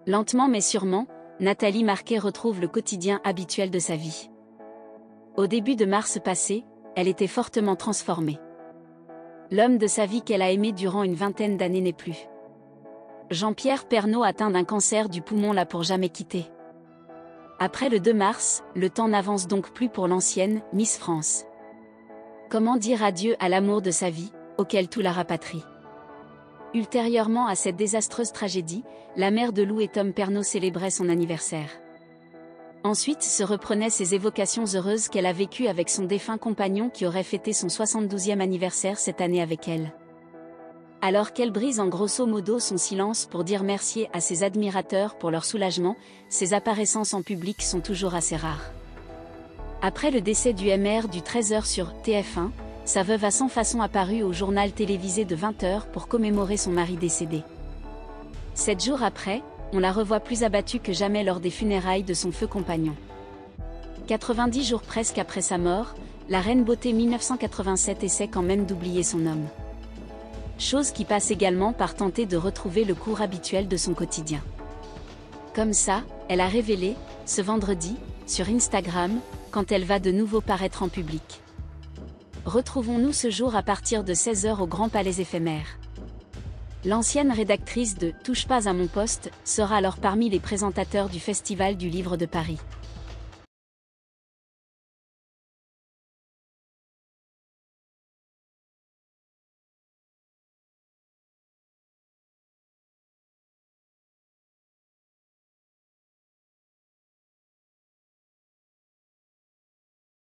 Lentement mais sûrement, Nathalie Marquet retrouve le quotidien habituel de sa vie. Au début de mars passé, elle était fortement transformée. L'homme de sa vie qu'elle a aimé durant une vingtaine d'années n'est plus. Jean-Pierre Pernaut, atteint d'un cancer du poumon, l'a pour jamais quitté. Après le 2 mars, le temps n'avance donc plus pour l'ancienne Miss France. Comment dire adieu à l'amour de sa vie, auquel tout la rapatrie? Ultérieurement à cette désastreuse tragédie, la mère de Lou et Tom Pernaut célébrait son anniversaire. Ensuite se reprenaient ces évocations heureuses qu'elle a vécues avec son défunt compagnon qui aurait fêté son 72e anniversaire cette année avec elle. Alors qu'elle brise en grosso modo son silence pour dire merci à ses admirateurs pour leur soulagement, ses apparaissances en public sont toujours assez rares. Après le décès du MR du 13h sur TF1, sa veuve a sans façon apparu au journal télévisé de 20h pour commémorer son mari décédé. 7 jours après, on la revoit plus abattue que jamais lors des funérailles de son feu compagnon. 90 jours presque après sa mort, la reine beauté 1987 essaie quand même d'oublier son homme. Chose qui passe également par tenter de retrouver le cours habituel de son quotidien. Comme ça, elle a révélé, ce vendredi, sur Instagram, quand elle va de nouveau paraître en public. Retrouvons-nous ce jour à partir de 16h au Grand Palais Éphémère. L'ancienne rédactrice de « Touche pas à mon poste » sera alors parmi les présentateurs du Festival du Livre de Paris.